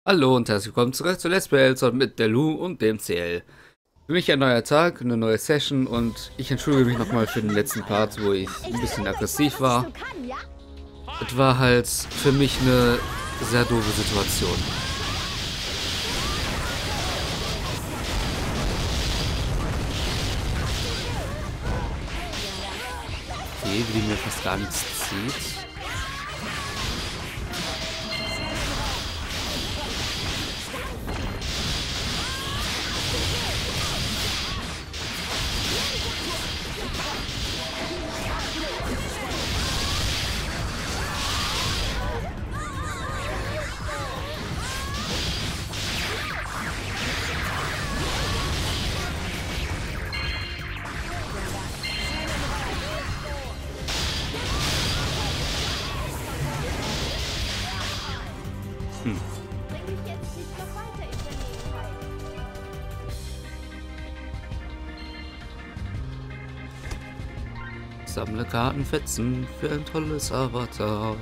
Hallo und herzlich willkommen zurück zu Let's Play Elson mit der Lu und dem CL. Für mich ein neuer Tag, eine neue Session und ich entschuldige mich nochmal für den letzten Part, wo ich ein bisschen aggressiv war. Es war halt für mich eine sehr doofe Situation. Okay, wie die mir fast gar nichts zieht. Sammle Kartenfetzen für ein tolles Avatar.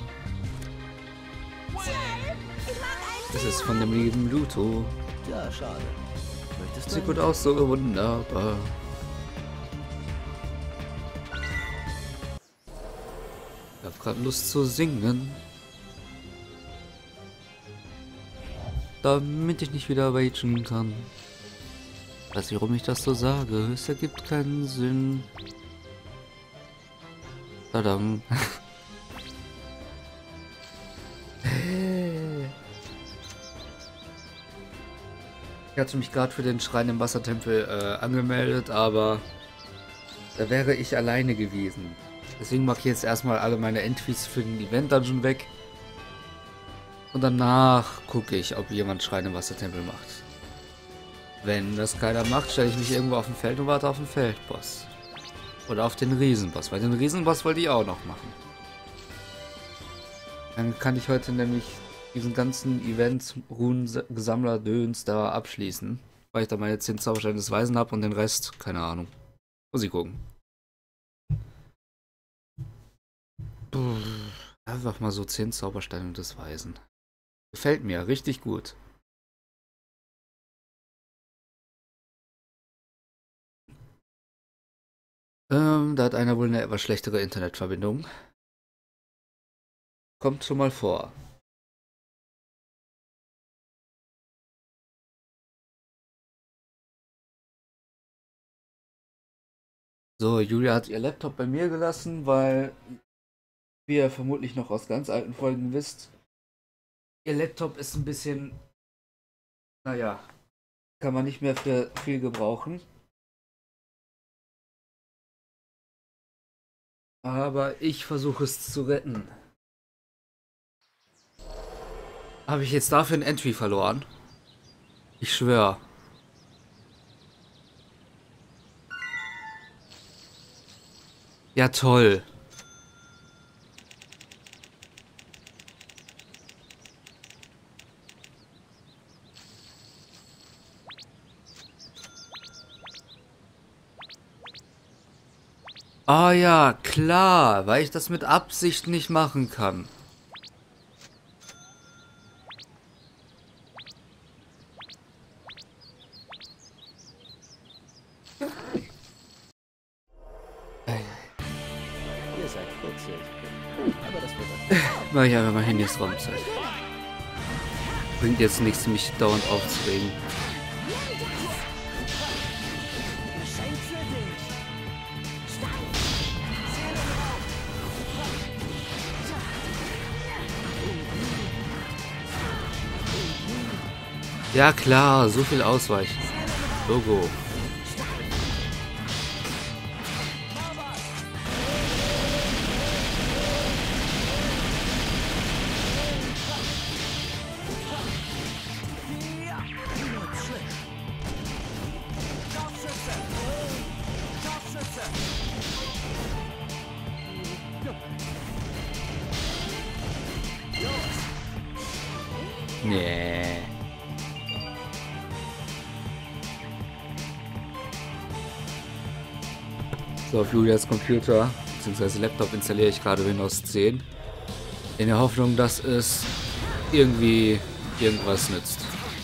Das ist von dem lieben Luto. Ja, schade. Sieht gut aus, so wunderbar. Ich hab grad Lust zu singen. Damit ich nicht wieder ragen kann. Weiß nicht, warum ich das so sage. Es ergibt keinen Sinn. Verdammt. Ich hatte mich gerade für den Schrein im Wassertempel angemeldet, aber da wäre ich alleine gewesen. Deswegen mache ich jetzt erstmal alle meine Entries für den Event Dungeon weg. Und danach gucke ich, ob jemand Schrein im Wassertempel macht. Wenn das keiner macht, stelle ich mich irgendwo auf dem Feld und warte auf den Feldboss. Oder auf den Riesenboss, weil den Riesenboss wollte ich auch noch machen. Dann kann ich heute nämlich diesen ganzen Event Runengesammler Döns da abschließen. Weil ich da meine 10 Zaubersteine des Weisen habe und den Rest, keine Ahnung. Muss ich gucken. Einfach mal so 10 Zaubersteine des Weisen. Gefällt mir richtig gut. Da hat einer wohl eine etwas schlechtere Internetverbindung. Kommt schon mal vor. So, Julia hat ihr Laptop bei mir gelassen, weil, wie ihr vermutlich noch aus ganz alten Folgen wisst, ihr Laptop ist ein bisschen, naja, kann man nicht mehr für viel gebrauchen. Aber ich versuche es zu retten. Habe ich jetzt dafür ein Entry verloren? Ich schwöre. Ja, toll. Ah ja, klar, weil ich das mit Absicht nicht machen kann. Ihr seid putzig. Aber das wird Mach ich einfach mal Handys Raumzeit. Bringt jetzt nichts, mich dauernd aufzuregen. Ja klar, so viel ausweichen. Logo. Nee. So, auf Julias Computer bzw. Laptop installiere ich gerade Windows 10. In der Hoffnung, dass es irgendwie irgendwas nützt.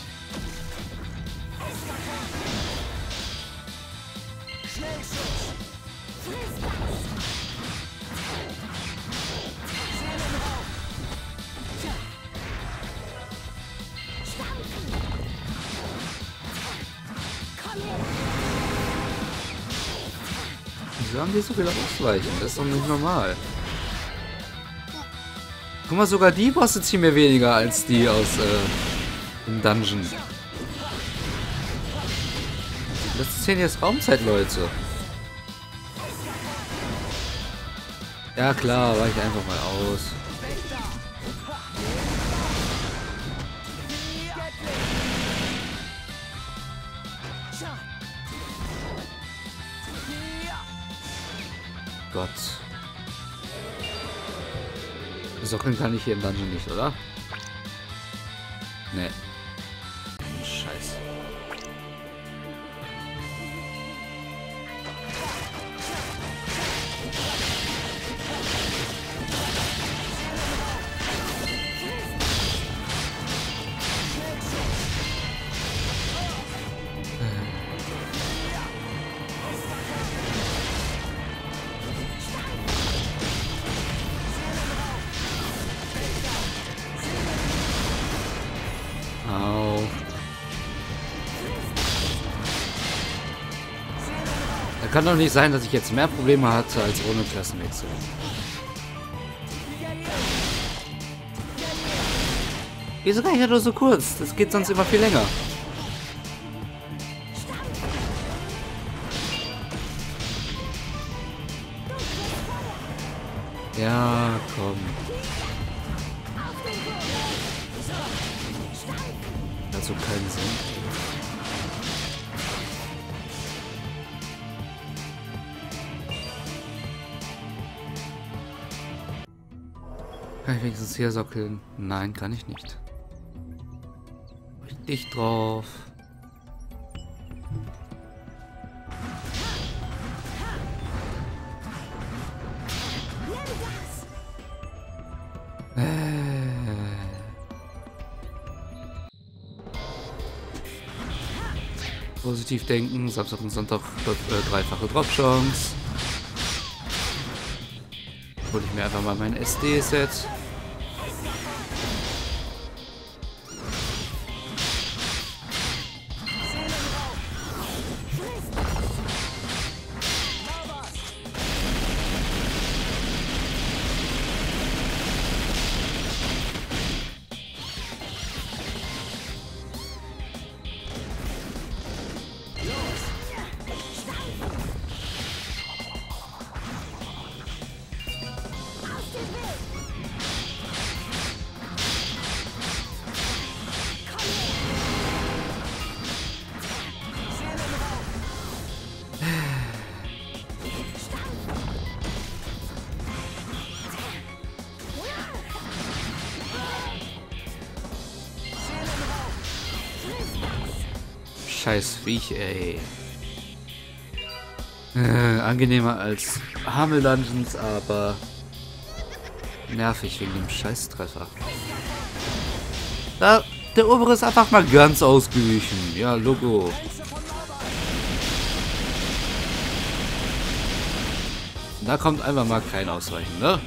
Wieso haben die so viel Ausweichen? Das ist doch nicht normal. Guck mal, sogar die Bosse ziehen mir weniger als die aus dem Dungeon. Das ist 10 jetzt Raumzeit, Leute. Ja klar, weiche einfach mal aus. Gott. Sockeln kann ich hier im Dungeon nicht, oder? Nee. Scheiße. Au. Da kann doch nicht sein, dass ich jetzt mehr Probleme hatte als ohne Klassenwechsel. Wieso kann ich ja nur so kurz? Das geht sonst immer viel länger. Ja, komm. Also keinen Sinn. Kann ich wenigstens hier sockeln? Nein, kann ich nicht. Richtig drauf. Positiv denken, Samstag und Sonntag dreifache Drop-Chance. Hol ich mir einfach mal mein SD-Set. Scheiß Viech, ey. Angenehmer als Hamel Dungeons, aber nervig wegen dem Scheißtreffer. Da, der obere ist einfach mal ganz ausgewichen. Ja, Logo. Da kommt einfach mal kein Ausweichen, ne?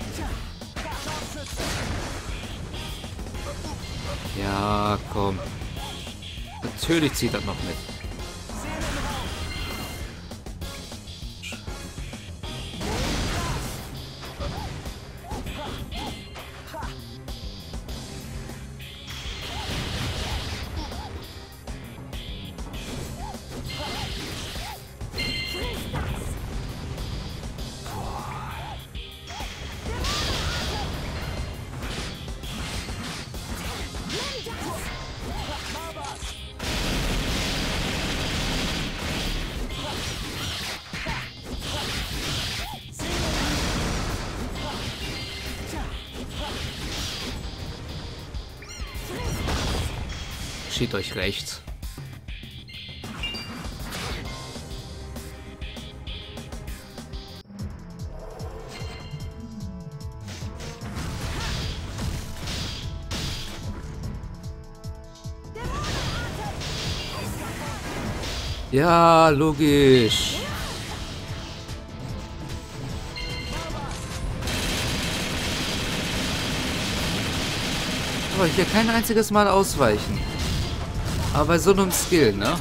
Ja, komm. Natürlich zieht das noch mit. Steht euch recht. Ja, logisch. Aber hier kein einziges Mal ausweichen. Aber bei so einem Skill, ne?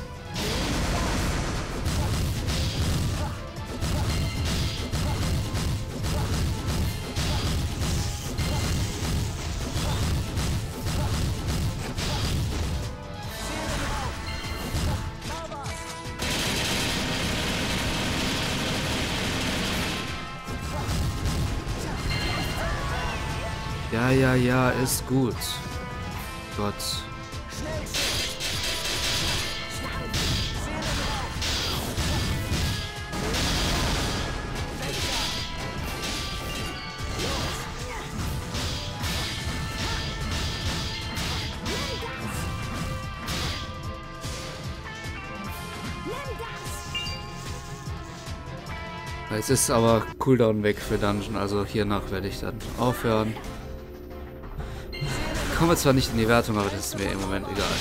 Ja, ja, ja, ist gut. Gott. Jetzt ist aber Cooldown weg für Dungeon, also hiernach werde ich dann aufhören. Kommen wir zwar nicht in die Wertung, aber das ist mir im Moment egal.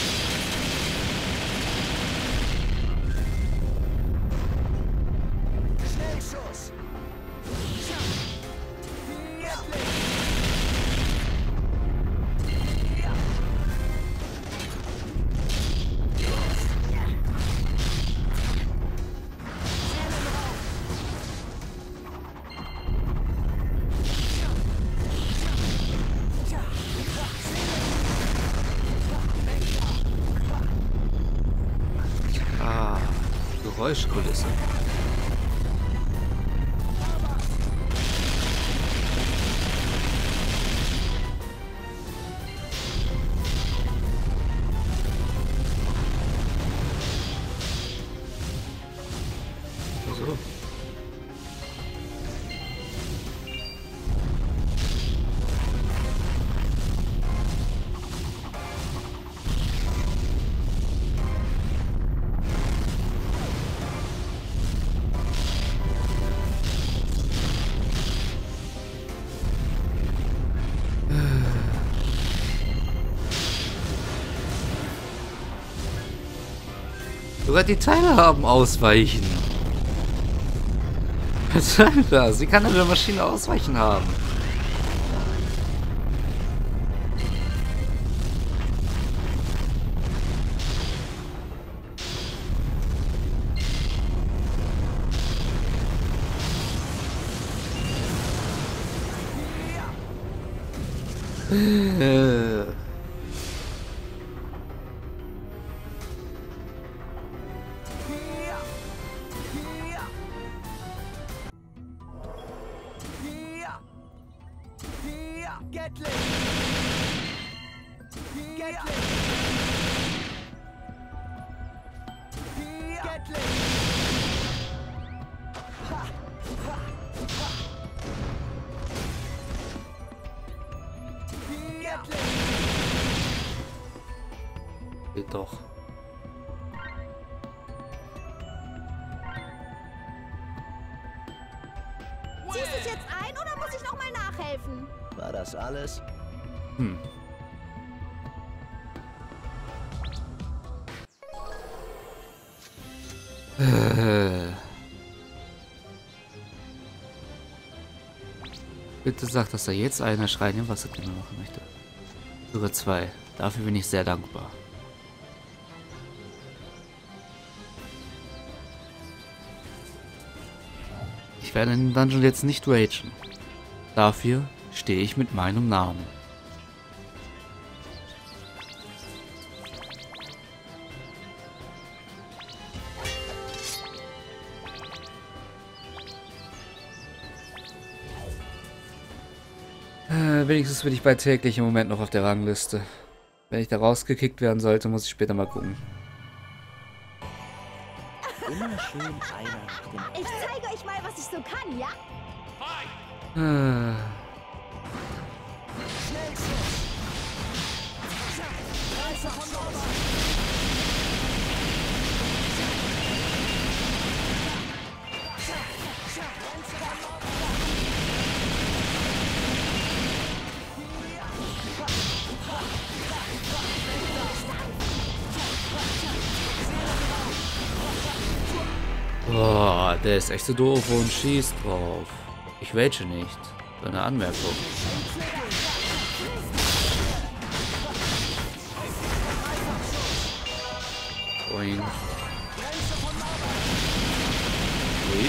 Geräuschkulisse. So. Sogar die Teile haben Ausweichen. Was soll das? Wie kann eine Maschine Ausweichen haben? Geht doch. Ziehst du es jetzt ein oder muss ich noch mal nachhelfen? War das alles? Hm. Bitte sag, dass da jetzt einer Schrein im Wassertunnel machen möchte. Sogar zwei. Dafür bin ich sehr dankbar. Ich werde in den Dungeon jetzt nicht ragen. Dafür stehe ich mit meinem Namen. Wenigstens bin ich bei täglich im Moment noch auf der Rangliste. Wenn ich da rausgekickt werden sollte, muss ich später mal gucken. Immer schön einer nach dem Ich zeige euch mal, was ich so kann, ja? Boah, der ist echt so doof und schießt drauf. Ich rage nicht. So eine Anmerkung. Boing. Ui.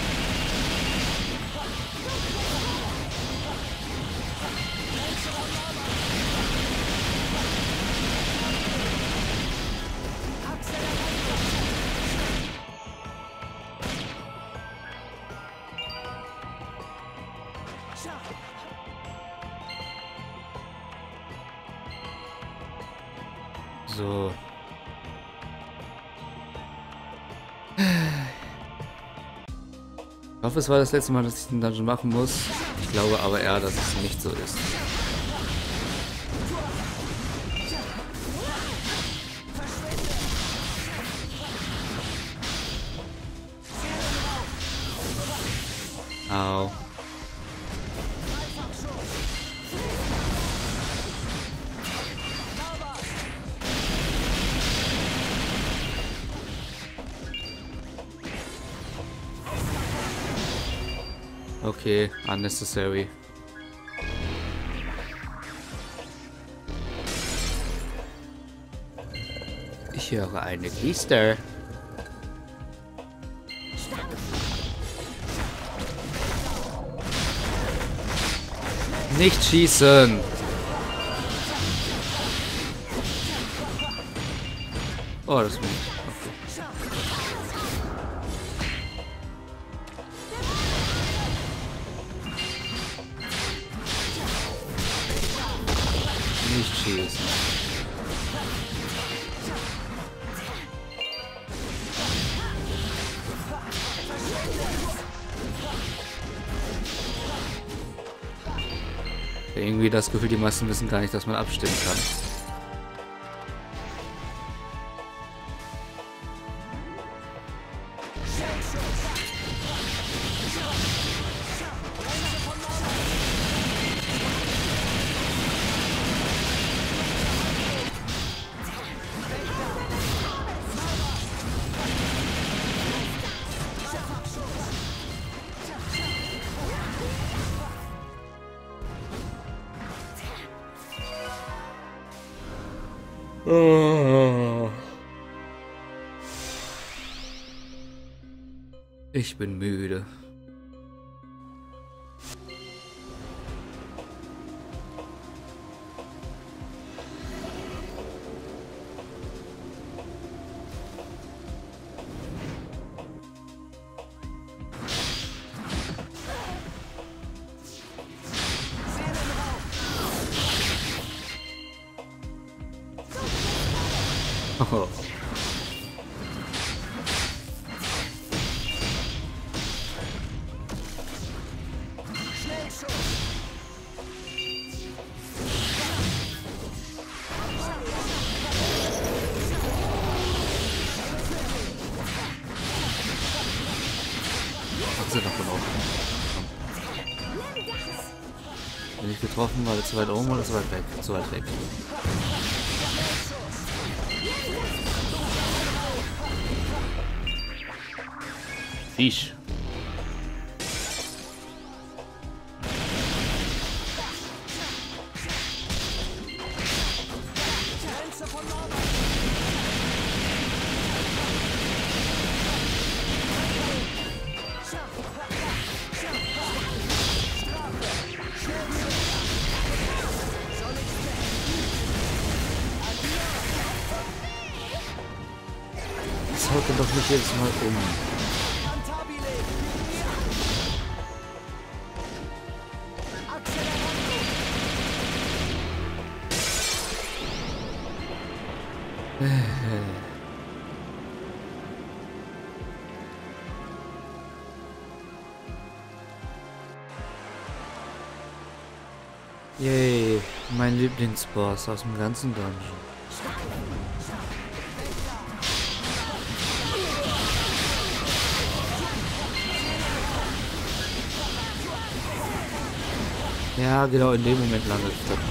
So. Ich hoffe, es war das letzte Mal, dass ich den Dungeon machen muss. Ich glaube aber eher, dass es nicht so ist. Au. Okay, unnecessary. Ich höre eine Kiste. Nicht schießen! Oh, das bin ich. Nicht schießen. Irgendwie das Gefühl, die meisten wissen gar nicht, dass man abstimmen kann. Oh. Ich bin müde. Oh. Achse davon auf. Bin ich getroffen, war der zu weit oben oder zu weit weg? Zu weit weg. Fisch. Das haut denn doch nicht jedes Mal um. Yay, mein Lieblingsboss aus dem ganzen Dungeon. Ja, genau in dem Moment landet ich da.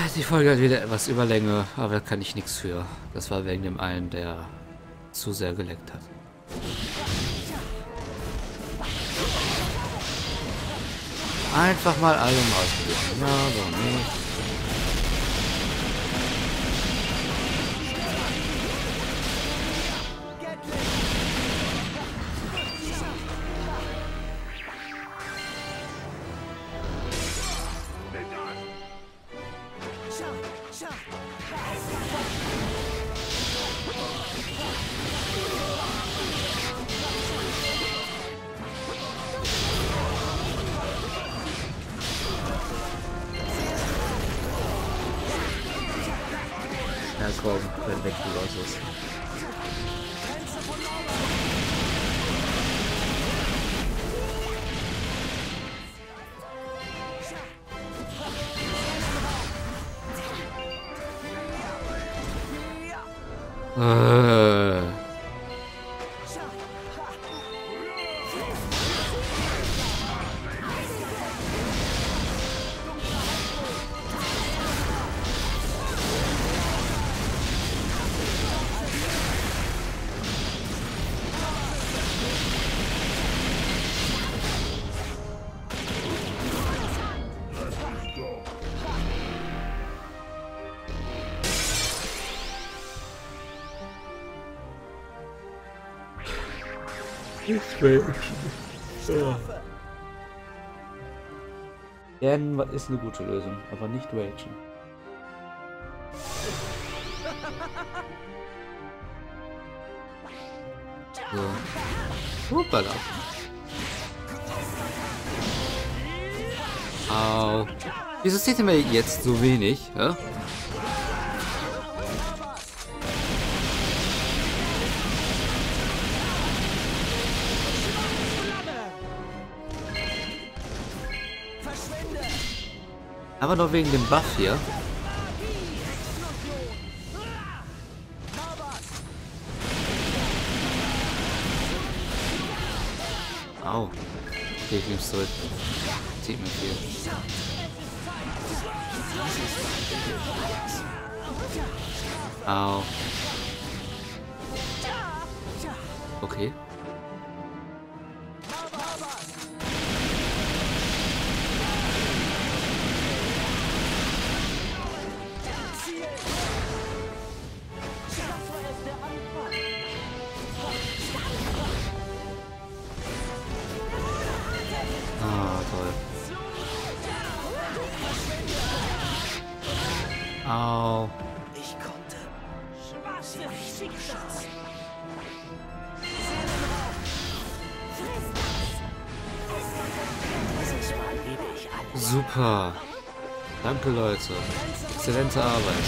Die Folge hat wieder etwas Überlänge, aber da kann ich nichts für. Das war wegen dem einen, der zu sehr geleckt hat. Einfach mal alle ausprobieren. Ja, warum nicht? Ja, komm, wenn weg du raus ist. Lernen ist eine gute Lösung, aber nicht ragen. So. Hoppala. Au. Wieso zieht er mir jetzt so wenig? Ja? Aber nur wegen dem Buff hier. Au. Okay, ich nehm's zurück. Zieht mir viel. Au. Okay. Au. Ich konnte. Schwarze Schicksals. Dieses Mal liebe ich alles. Super. Danke, Leute. Exzellente Arbeit.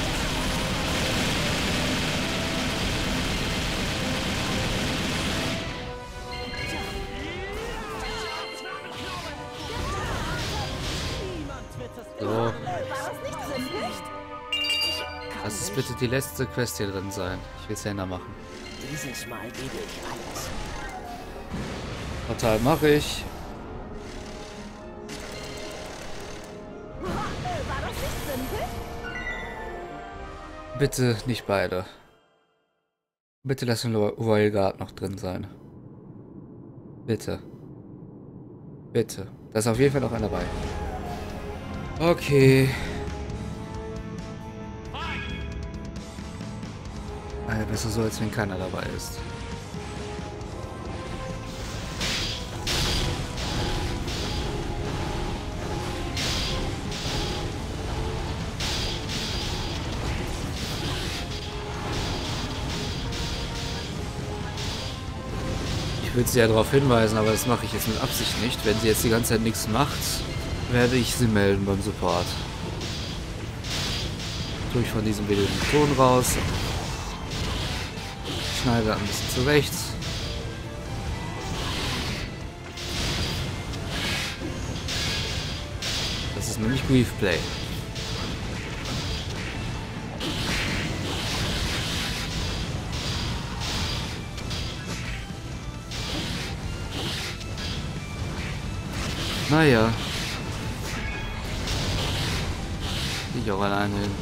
So. Lass es bitte die letzte Quest hier drin sein. Ich will es ja machen. Dieses Mal gebe ich alles. Total mache ich. War das nicht simpel? Bitte nicht beide. Bitte lass den Royal Guard noch drin sein. Bitte. Bitte. Da ist auf jeden Fall noch einer dabei. Okay. Naja, besser so, als wenn keiner dabei ist. Ich würde sie ja darauf hinweisen, aber das mache ich jetzt mit Absicht nicht. Wenn sie jetzt die ganze Zeit nichts macht, werde ich sie melden beim Support. Tue ich von diesem Video den Ton raus. Schneide ein bisschen zurecht. Das ist nämlich Griefplay. Naja. mich auch alleine hin.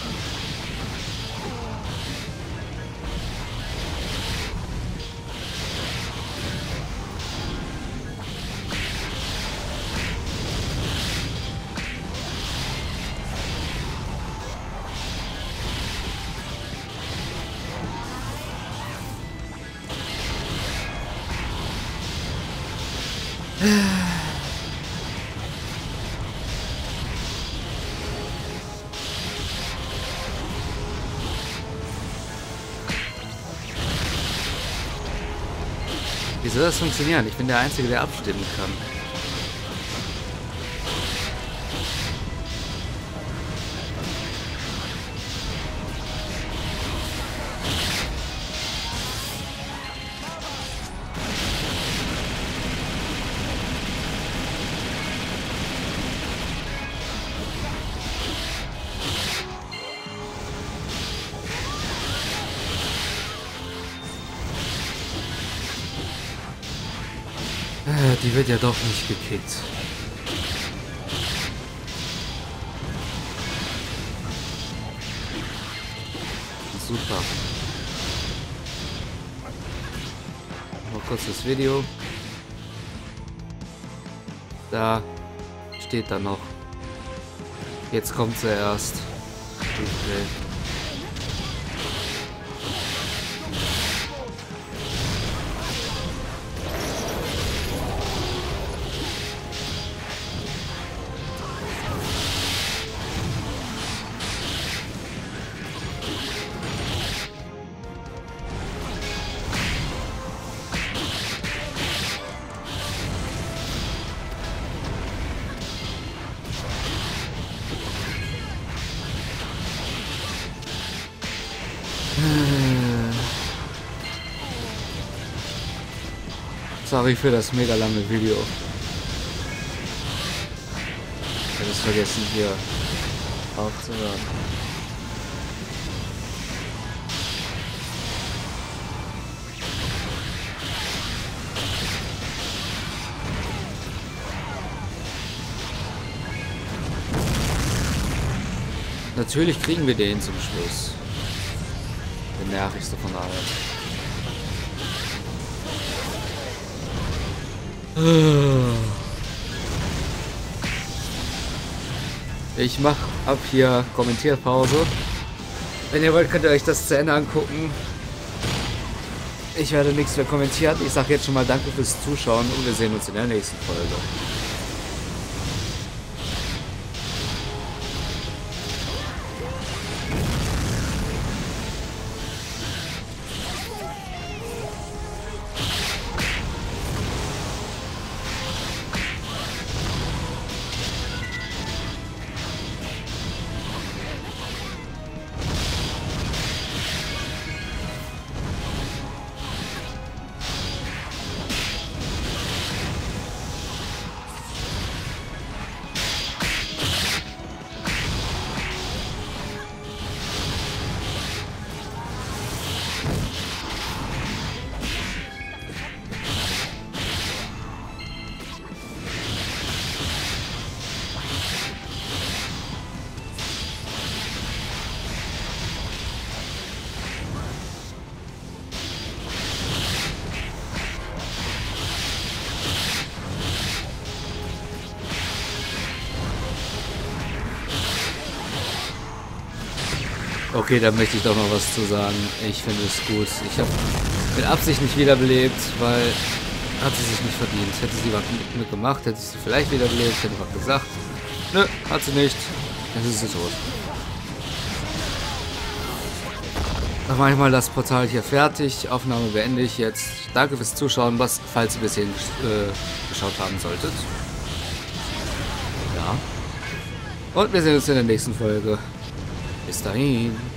Wie soll das funktionieren? Ich bin der Einzige, der abstimmen kann. Die wird ja doch nicht gekickt. Super. Mal kurz das Video. Da steht da noch. Jetzt kommt sie erst. Okay. Sorry für das mega lange Video. Ich habe es vergessen, hier aufzuhören. Natürlich kriegen wir den zum Schluss. Der nervigste von allen. Ich mach ab hier Kommentierpause. Wenn ihr wollt, könnt ihr euch das zu Ende angucken. Ich werde nichts mehr kommentieren. Ich sage jetzt schon mal danke fürs Zuschauen und wir sehen uns in der nächsten Folge. Okay, da möchte ich doch noch was zu sagen. Ich finde es gut. Ich habe mit Absicht nicht wiederbelebt, weil hat sie sich nicht verdient. Hätte sie was mitgemacht, hätte sie vielleicht wiederbelebt, hätte was gesagt. Nö, hat sie nicht. Jetzt ist sie tot. Dann mache ich mal das Portal hier fertig. Aufnahme beende ich jetzt. Danke fürs Zuschauen, falls ihr bis hierhin geschaut haben solltet. Ja. Und wir sehen uns in der nächsten Folge. Bis dahin.